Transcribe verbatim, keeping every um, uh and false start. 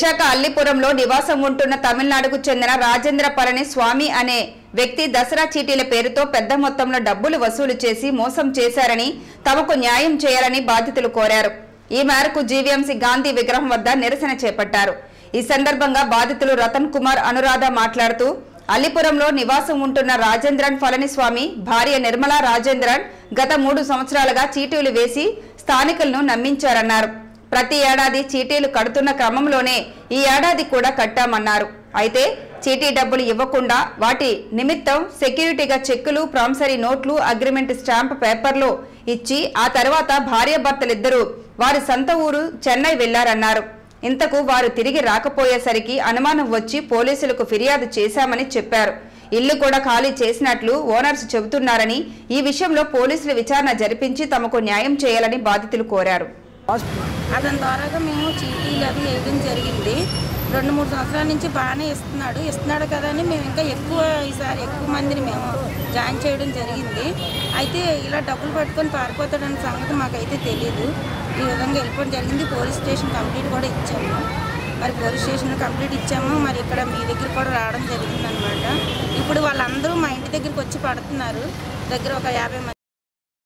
విశాఖ అల్లిపురంలో నివాసం ఉంటున్న తమిళనాడుకు చెందిన రాజేంద్ర పళని స్వామి అనే వ్యక్తి దసరా చీటీల పేరుతో పెద్ద మొత్తంలో డబ్బులు వసూలు చేసి మోసం చేశారని తమకు న్యాయం చేయాలని బాధితులు కోరారు. ఈ మేరకు జీవీఎంసీ గాంధీ విగ్రహం వద్ద నిరసన చేపట్టారు. ఈ సందర్భంగా బాధితులు రతన్ కుమార్ అనురాధ మాట్లాడుతూ అల్లిపురంలో నివాసం ఉంటున్న రాజేంద్రన్ పళనిస్వామి భార్య నిర్మలా రాజేంద్రన్ గత మూడు సంవత్సరాలుగా చీటీలు వేసి స్థానికులను నమ్మించారన్నారు. ప్రతి ఏడాది చీటీలు కడుతున్న క్రమంలోనే ఈ ఏడాది కూడా కట్టామన్నారు. అయితే చీటీ డబ్బులు ఇవ్వకుండా వాటి నిమిత్తం సెక్యూరిటీగా చెక్కులు, ప్రామిసరీ నోట్లు, అగ్రిమెంట్ స్టాంప్ పేపర్లు ఇచ్చి ఆ తర్వాత భార్యాభర్తలిద్దరూ వారి సొంత ఊరు చెన్నై వెళ్లారన్నారు. ఇంతకు వారు తిరిగి రాకపోయేసరికి అనుమానం వచ్చి పోలీసులకు ఫిర్యాదు చేశామని చెప్పారు. ఇల్లు కూడా ఖాళీ చేసినట్లు ఓనర్స్ చెబుతున్నారని, ఈ విషయంలో పోలీసులు విచారణ జరిపించి తమకు న్యాయం చేయాలని బాధితులు కోరారు. అతని ద్వారాగా మేము చీటీలు అవి వేయడం జరిగింది. రెండు మూడు సంవత్సరాల నుంచి బాగానే ఇస్తున్నాడు ఇస్తున్నాడు కదా అని మేము ఇంకా ఎక్కువ ఈసారి ఎక్కువ మందిని మేము జాయిన్ చేయడం జరిగింది. అయితే ఇలా డబ్బులు పట్టుకొని పారిపోతాడన్న సంగతి మాకైతే తెలియదు. ఈ విధంగా వెళ్ళిపోవడం జరిగింది. పోలీస్ స్టేషన్ కంప్లీట్ కూడా ఇచ్చాము. మరి పోలీస్ స్టేషన్ కంప్లీట్ ఇచ్చాము. మరి ఇక్కడ మీ దగ్గర కూడా రావడం జరిగింది అనమాట. ఇప్పుడు వాళ్ళందరూ మా ఇంటి దగ్గరికి వచ్చి పడుతున్నారు. దగ్గర ఒక యాభై మంది